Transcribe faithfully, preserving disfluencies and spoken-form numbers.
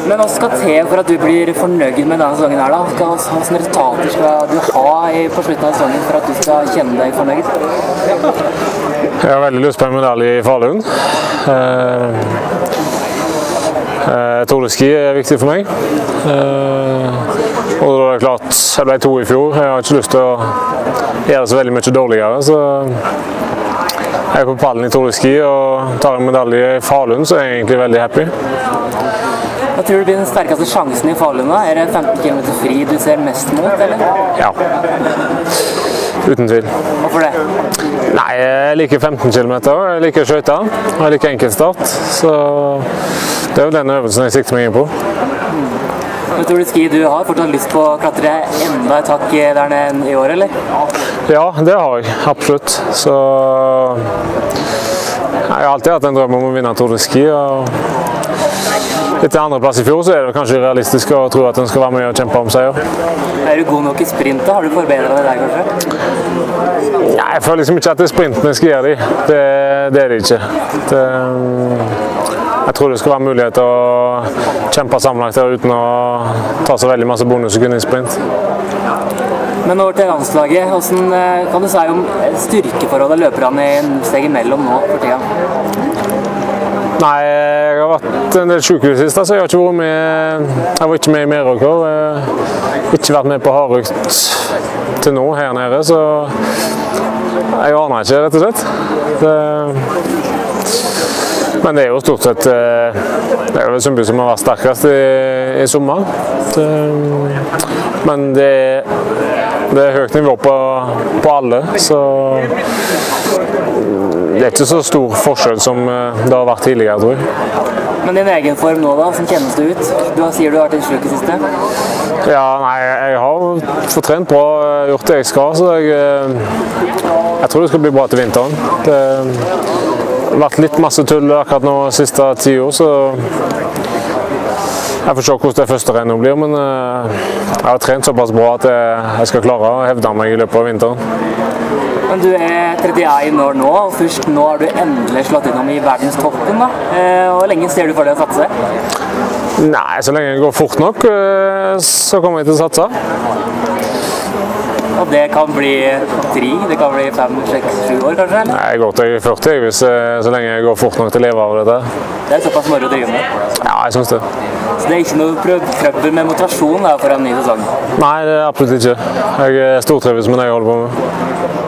Men hva skal til for at du blir fornøyd med denne sesongen her da? Hva slags resultater skal du ha på slutten av sesongen for at du skal kjenne deg fornøyd? Jeg har veldig lyst på en medalje i Falun. Eh, eh, Tour de Ski er viktig for meg. Eh, og da er det klart, jeg ble to i fjor. Jeg har ikke lyst til å gjøre det så veldig mye dårligere. Så jeg er på pallen i Tour de Ski og tar en medalje i Falun, så er jeg egentlig veldig happy. Hva tror du blir den sterkeste sjansen i Falun da? Er det femten kilometer fri du ser mest mot, eller? Ja, uten tvil. Hvorfor det? Nei, jeg liker femten kilometer, jeg liker skøyta, og jeg liker enkeltstart. Så det er jo den øvelsen jeg sikter meg inn på. Men Tour de Ski, du har fortsatt lyst på å klatre enda et hakk der nede i år, eller? Ja, det har jeg, absolutt. Så jeg har alltid hatt en drøm om å vinne Tour de Ski. Og etter andreplass i fjor så er det kanskje realistisk å tro at den skal være med og kjempe om seier. Er du god nok i sprint da? Har du forbedret deg der kanskje? Ja, jeg føler liksom ikke at det er sprinten jeg skal gjøre de. Det, det er det ikke. Det, jeg tror det skal være mulighet til å kjempe sammenlagt der uten å ta så veldig masse bonussekunder i sprint. Men over til landslaget, hvordan kan du si om styrkeforholdet løperne i en steg imellom nå for tida? Nei, jeg har vært en del syk i det siste, så jeg har ikke vært med, jeg var ikke med i Meråker. Jeg har ikke vært med på hardøkt til nå her nede, så jeg aner ikke, rett og slett. Det, men det er jo stort sett, det er jo Sundby som har vært sterkest i, i sommer. Det, men det, det er høyt nivå på, på alle, så det er ikke så stor forskjell som det har vært tidligere, tror jeg. Men din egen form nå da, som kjennes det ut? Du sier du har vært en sluk i siste? Ja, nei, jeg har fortrent bra, gjort det jeg skal, så jeg, jeg tror det skal bli bra til vinteren. Det har vært litt masse tull akkurat nå siste ti år, så jeg får se hvordan det første rennet blir, men jeg har trent såpass bra at jeg skal klare å hevde meg i løpet av vinteren. Men du er trettien år nå, og først nå har du endelig slått innom i verdenstoppen da. Hvor lenge ser du for deg å satse? Nei, så lenge det går fort nok, så kommer jeg til å satse. Og det kan bli tre, det kan bli fem, seks, sju år kanskje? Nei, jeg går til førti hvis, så lenge jeg går fort nok til å leve av dette. Det er såpass moro å drive med? Ja, jeg synes det. Så det er ikke noe trøbbel med motivasjon da, for en ny sesong? Nei, det er absolutt ikke. Jeg stortrives med det jeg holder på med.